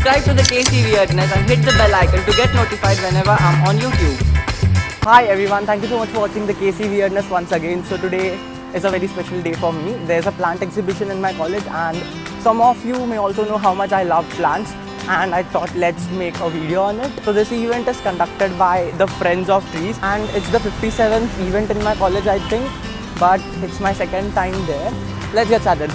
Subscribe to the KC Weirdness and hit the bell icon to get notified whenever I'm on YouTube. Hi everyone, thank you so much for watching the KC Weirdness once again. So today is a very special day for me. There's a plant exhibition in my college and some of you may also know how much I love plants, and I thought let's make a video on it. So this event is conducted by the Friends of Trees and it's the 57th event in my college I think, but it's my second time there. Let's get started.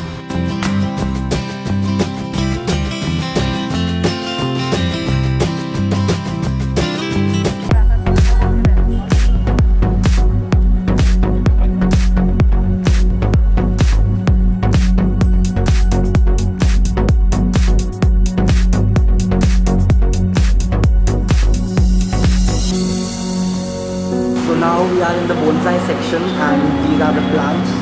So now we are in the bonsai section and these are the plants.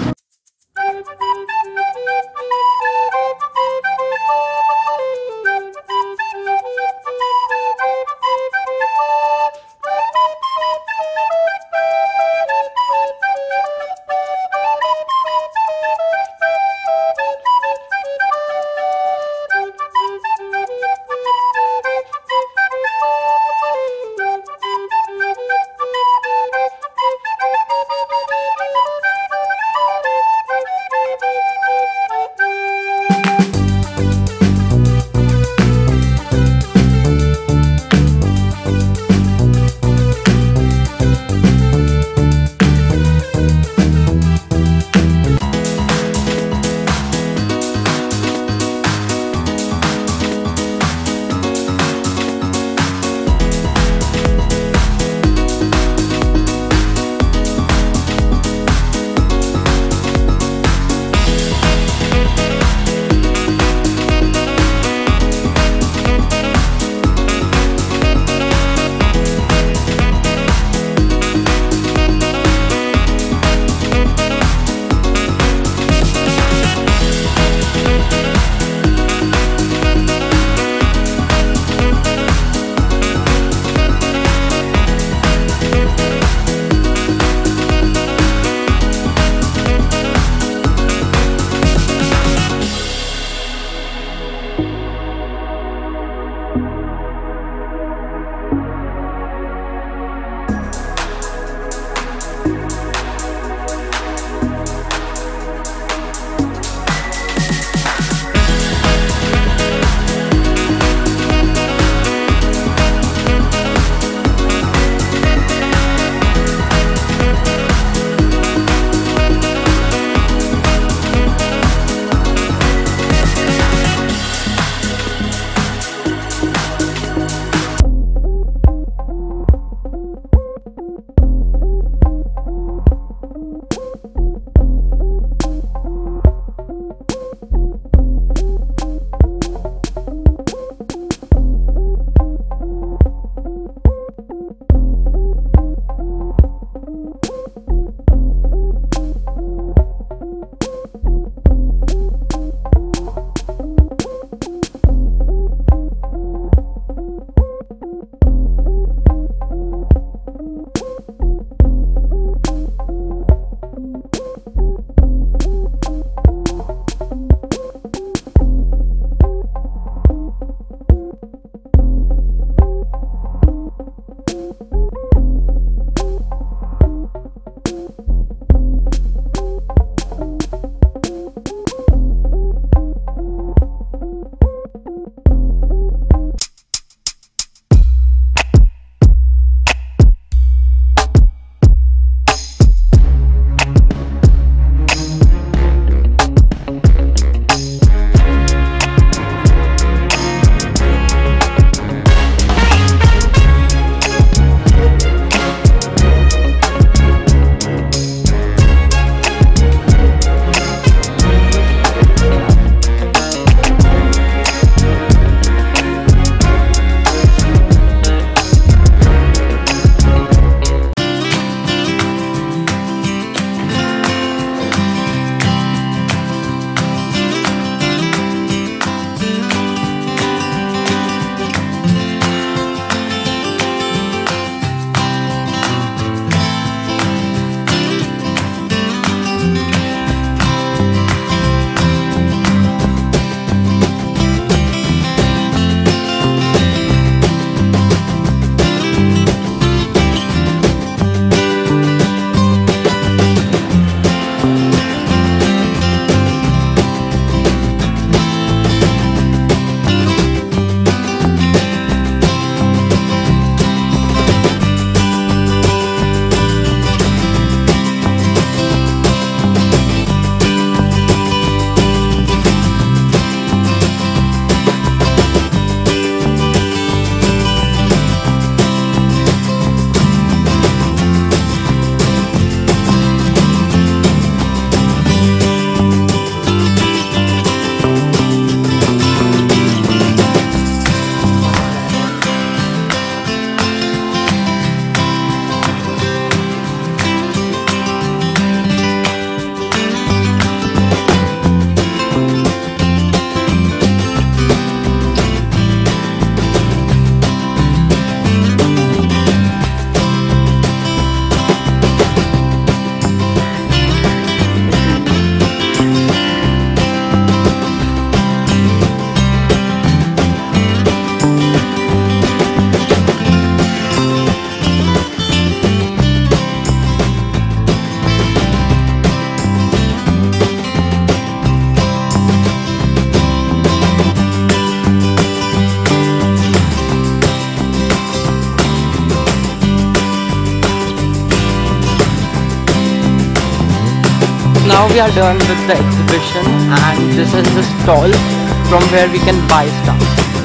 now we are done with the exhibition, and this is the stall from where we can buy stuff.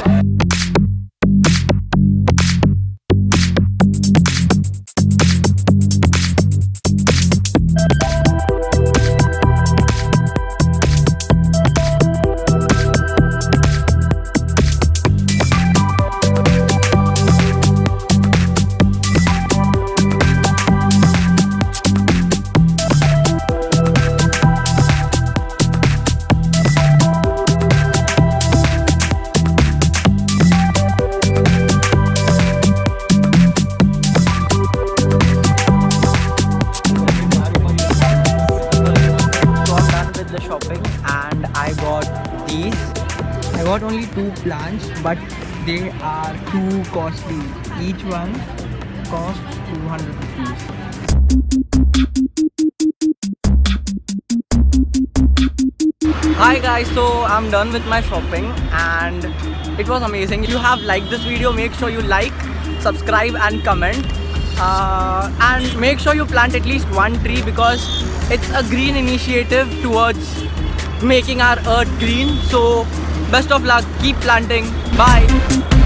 Shopping, and I got these. I got only 2 plants, but they are too costly. Each one costs 200 rupees. Hi guys, so I'm done with my shopping and it was amazing. If you have liked this video, make sure you like, subscribe and comment. And make sure you plant at least 1 tree, because it's a green initiative towards making our earth green. So best of luck, keep planting. Bye.